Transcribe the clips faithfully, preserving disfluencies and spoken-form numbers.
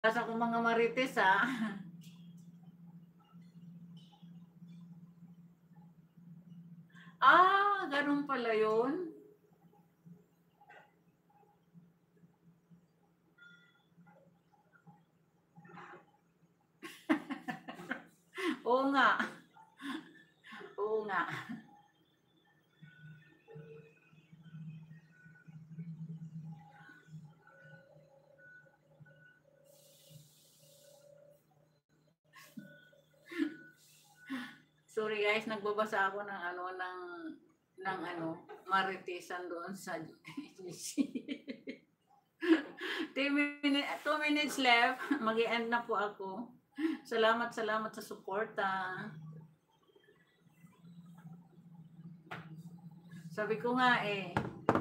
Sa ko mga marites, ah. Ah, ganun pala yun? Oo nga. Oo nga. Sorry guys, nagbabasa ako ng ano, ng ng ano, maritesan doon sa G C. two minutes, two minutes left. Mag-i-end na po ako. Salamat, salamat sa suporta. Sabi ko nga eh.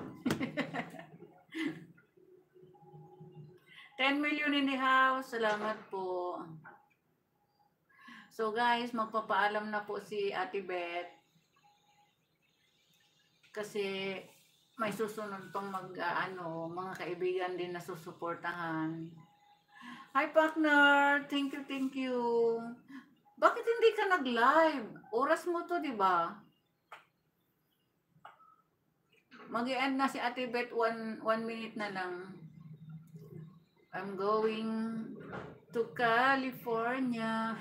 ten million in the house. Salamat po. So guys, magpapaalam na po si Ate Beth. Kasi may susunod pang mag, uh, ano, mga kaibigan din na susuportahan. Hi partner, thank you, thank you. Bakit hindi ka nag-live? Oras mo to, di ba? Mag-i-end na si Ate Beth, one, one minute na lang. I'm going to California.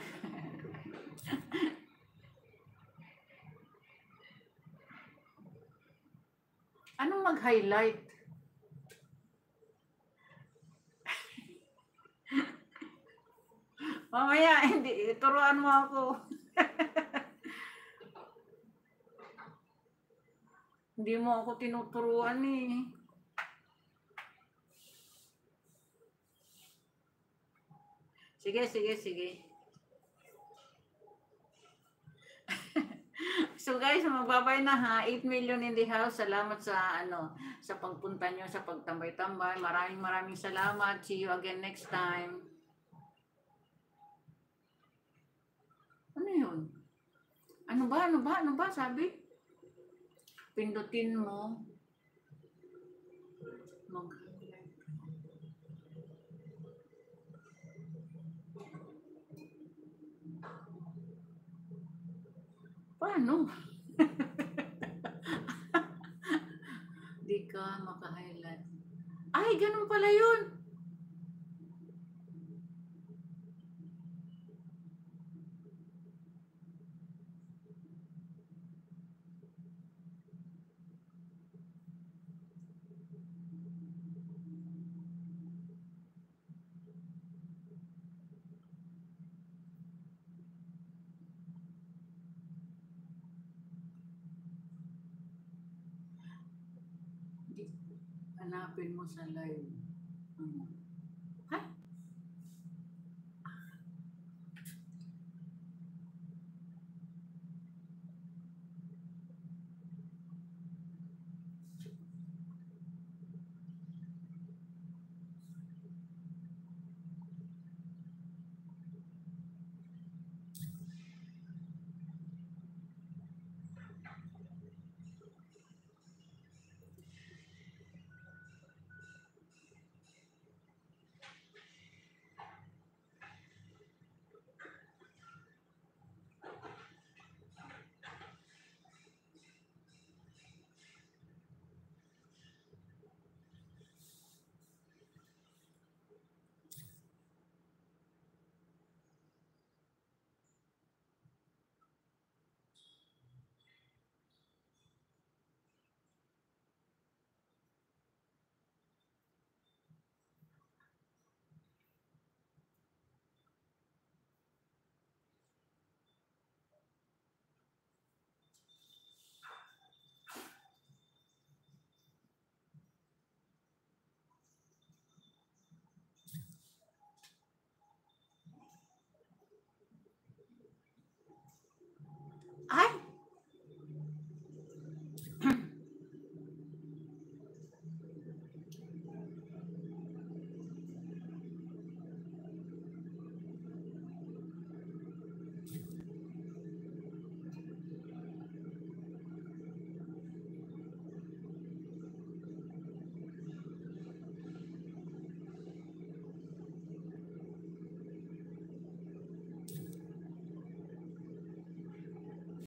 Anong mag-highlight? Mamaya, hindi, turuan mo ako. Hindi mo ako tinuturuan eh. Sige, sige, sige. So guys, magbabay na ha. eight million in the house. Salamat sa ano, sa pagpunta nyo, sa pagtambay-tambay. Maraming maraming salamat. See you again next time. Ano yun? Ano ba? Ano ba? Ano ba? Sabi? Pindutin mo. Mag Paano? Di ka maka-highlight. Ay, ganun pala yun. Hanapin mo sa live. Hmm.